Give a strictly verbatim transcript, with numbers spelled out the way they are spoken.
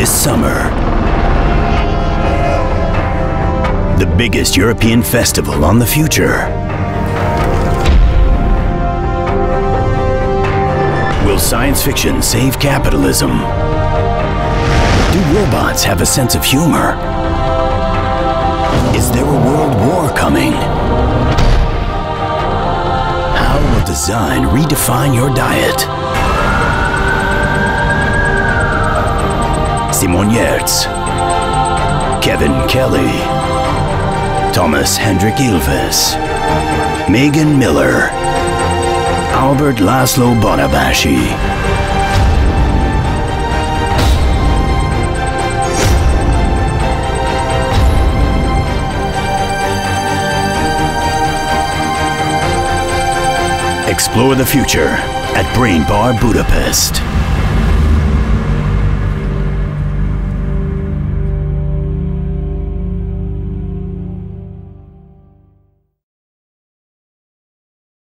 this summer. The biggest European festival on the future. Will science fiction save capitalism? Do robots have a sense of humor? Is there a world war coming? How will design redefine your diet? Simon Yertz, Kevin Kelly, Thomas Hendrik Ilves, Megan Miller, Albert Laszlo Bonabashi. Explore the future at Brain Bar Budapest.